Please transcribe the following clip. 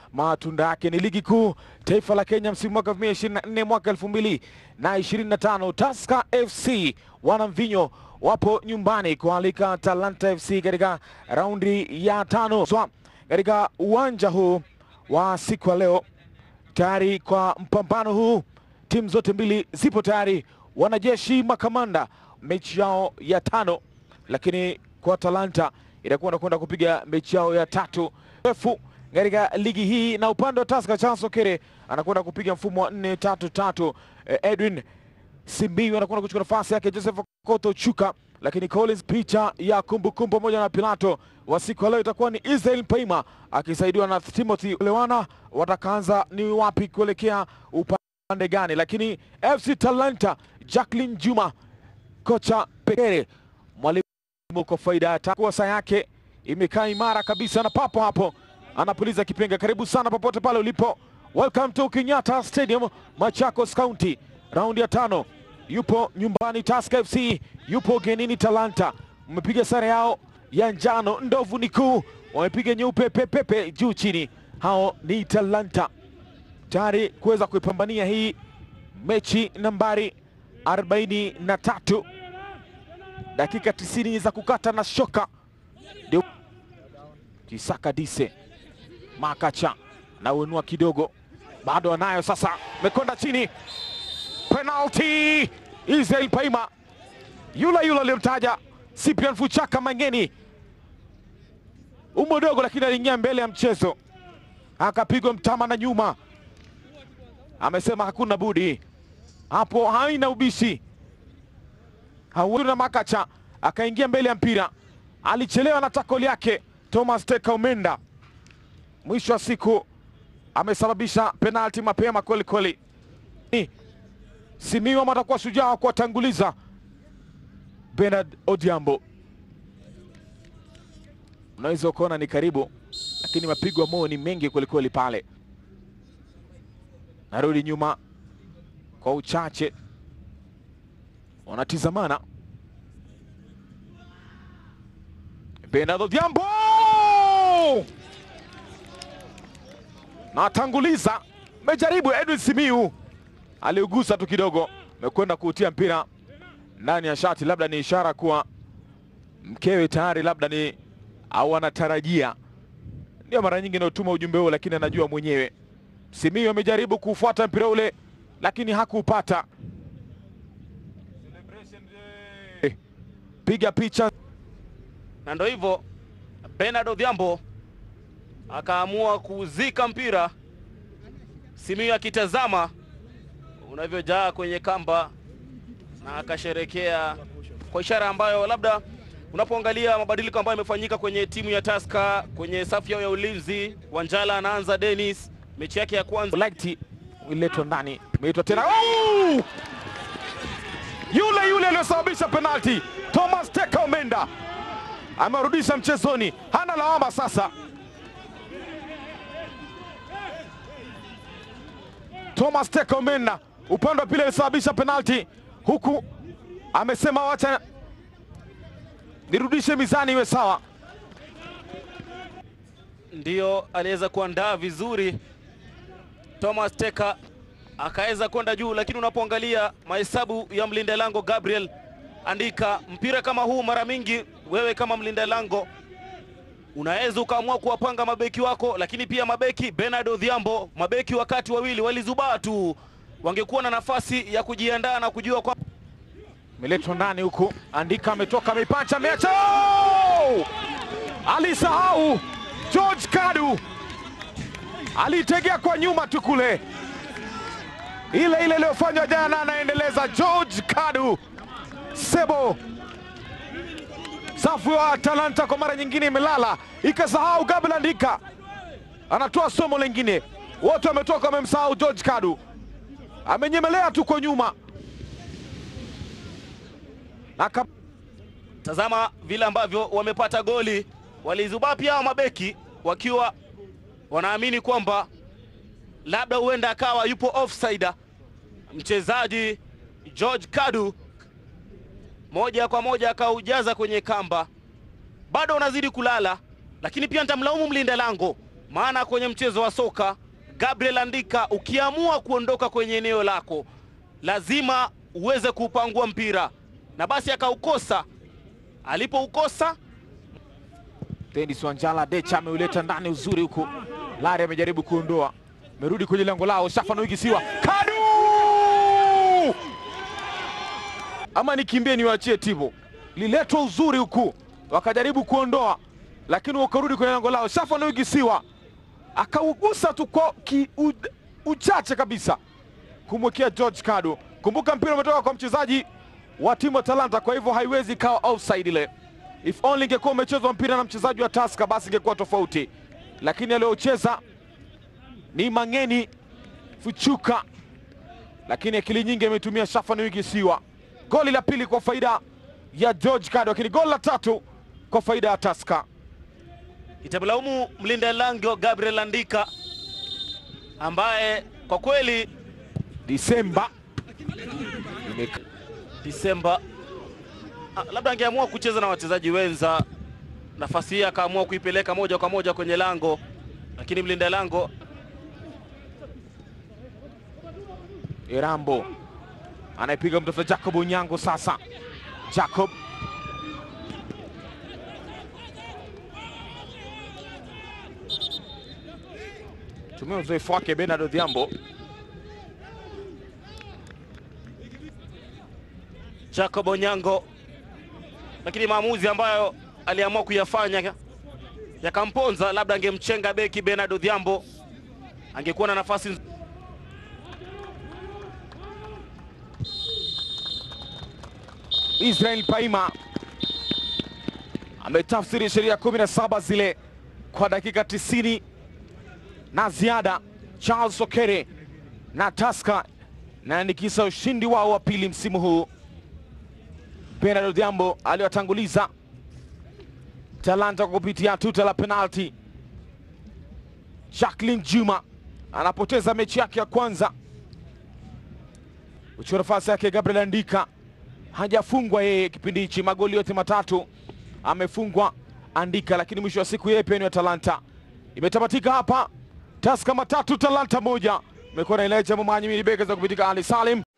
matunda yake. Ni ligi kuu taifa la Kenya msimu mwaka 2024 mwaka 2025. Tusker FC wanamvinyo wapo nyumbani kualika Talanta FC katika raundi ya 5 katika uwanja huu wa siku ya leo. Tayari kwa mpambano huu, timu zote mbili zipo tayari. Wanajeshi makamanda mechi yao ya 5, lakini kwa Talanta itakuwa nakwenda kupiga mechi yao ya 3 refu katika ligi hii, na upande wa Tusker Charles Okere anakwenda kupiga mfumo wa 4-3-3. Edwin Simbiwi anakwenda kuchukua nafasi yake Joseph Koto Chuka, lakini Collins picha ya kumbukumbu pamoja na Pilato wa siku leo itakuwa ni Israel Paima akisaidiwa na Timothy Lewana. Watakaanza ni wapi kuelekea upande gani? Lakini FC Talanta Jacqueline Juma kocha pekee mwalimu kwa faida atakuwa saa yake imekaa imara kabisa, na papo hapo anapuliza kipenga. Karibu sana popote pale ulipo, welcome to Kenyatta Stadium, Machakos County. Raundi ya 5, yupo nyumbani Tusker FC, yupo genini Talanta. Mmepiga sare yao ya njano, ndovu ni kuu, wamepiga nyeupe pepepe juu chini. Hao ni Talanta, tayari kuweza kuipambania hii mechi nambari 43. Dakika 90 za kukata na shoka. Kisaka Dise Makacha na uenua kidogo, bado anayo sasa, mekonda chini. Penalty! Israel Paima yule aliyomtaja Cyprian Fuchaka Mangeni, umodogo, lakini aliingia mbele ya mchezo akapigwa mtama na nyuma. Amesema hakuna budi hapo, haina ubishi. Hauna Makacha akaingia mbele ya mpira, alichelewa na takoli yake Thomas Teka Umenda. Mwisho wa siku amesababisha penalti mapema kweli kweli. Simiwa matakuwa shujaa kuwatanguliza Bernard Odhiambo. Unaweza kuona ni karibu, lakini mapigo moyo ni mengi kweli kweli pale. Narudi nyuma kwa uchache, wanatizamana. Bernard Odhiambo na tanguliza, mejaribu Edwin Simiu aliugusa tu kidogo, mekwenda kuutia mpira ndani ya shati. Labda ni ishara kuwa mkewe tayari labda ni au anatarajia, ndio mara nyingi anatuma ujumbe huo, lakini anajua mwenyewe. Simiu amejaribu kufuata mpira ule lakini hakupata. Piga picha, na ndio hivyo Bernard Odhiambo akaamua kuzika mpira. Simiu akitazama unavyojaa kwenye kamba na akasherekea kwa ishara ambayo labda unapoangalia mabadiliko ambayo yamefanyika kwenye timu ya Tusker kwenye safu yao ya ulinzi. Wanjala anaanza, Dennis mechi yake ya kwanza. Lighti iletwa ndani, imeitwa tena. Oh! Yule aliyosababisha penalti Thomas Teka Umenda amerudisha mchezoni, hana lawama sasa. Thomas Teka Umenda upande wa pili alisababisha penalti, huku amesema wacha nirudishe mizani iwe sawa. Ndio aliweza kuandaa vizuri Thomas Teka, akaweza kwenda juu, lakini unapoangalia mahesabu ya mlinda lango Gabriel Andika, mpira kama huu mara mingi wewe kama mlinda lango unaweza ukaamua kuwapanga mabeki wako, lakini pia mabeki Bernard Odhiambo, mabeki wakati wawili walizubaa tu, wangekuwa na nafasi ya kujiandaa na kujua kwa meletwa ndani huku. Andika ametoka, ameipacha, meacha, alisahau George Kadu, alitegea kwa nyuma tu kule, ile iliyofanywa jana, anaendeleza George Kadu. Sebo safu ya Talanta kwa mara nyingine imelala, ikasahau Gabriel Andika, anatoa somo lingine. Wote wametoka, wamemsahau George Kadu, amenyemelea tu kwa nyuma. Tazama vile ambavyo wamepata goli, walizubaa pia mabeki wakiwa wanaamini kwamba labda huenda akawa yupo offside. Mchezaji George Kadu moja kwa moja akaujaza kwenye kamba. Bado unazidi kulala, lakini pia nitamlaumu mlinda lango maana kwenye mchezo wa soka, Gabriel Andika, ukiamua kuondoka kwenye eneo lako lazima uweze kupangua mpira, na basi akaukosa. Alipoukosa, Dennis Wanjala Decha ameuleta ndani uzuri huko. Lari amejaribu kuondoa. Merudi kwenye lango lao. Shafa Nuigisiwa. Kadu! Ama nikimbie niwaachie timu. Liletwa uzuri huku. Wakajaribu kuondoa, lakini wakarudi kwenye lango lao. Shafa Nuigisiwa akaugusa tu kwa uchache kabisa kumwekea George Kadu. Kumbuka mpira umetoka kwa mchezaji wa timu ya Talanta, kwa hivyo haiwezi kawa offside ile. If only ingekuwa umechezwa mpira na mchezaji wa Tusker basi ingekuwa tofauti, lakini aliocheza ni Mangeni Fuchuka, lakini akili nyingi imetumia Shafa Nuigisiwa. Goli la pili kwa faida ya George Kadu, lakini goli la tatu kwa faida ya Tusker. itamlaumu mlinda lango Gabriel Andika ambaye kwa kweli Disemba labda angeamua kucheza na wachezaji wenza, nafasi hii akaamua kuipeleka moja kwa moja kwenye lango, lakini mlinda lango Irambo anaipiga mtafuta Jacob Onyango. Sasa Jacob tumia uzoefu wake Bernardo Dhiambo. Jacob Onyango, lakini maamuzi ambayo aliamua kuyafanya yakamponza. Labda angemchenga beki Bernardo Dhiambo, angekuwa na nafasi. Israel Paima ametafsiri sheria 17 zile kwa dakika 90 na ziada. Charles Okere na Tusker na nikisa ushindi wao wa pili msimu huu. Bernardo Dhiambo aliwatanguliza Talanta kupitia tuta la penalti. Jacqueline Juma anapoteza mechi yake ya kwanza. Uchukua nafasi yake Gabriel Andika, hajafungwa yeye kipindi hichi. Magoli yote matatu amefungwa Andika, lakini mwisho wa siku yeye pia ni wa Talanta. Imetamatika hapa, Tusker 3 Talanta 1. Imekuwa na ile jamaa mwanyi bega za kupitika Ali Salim.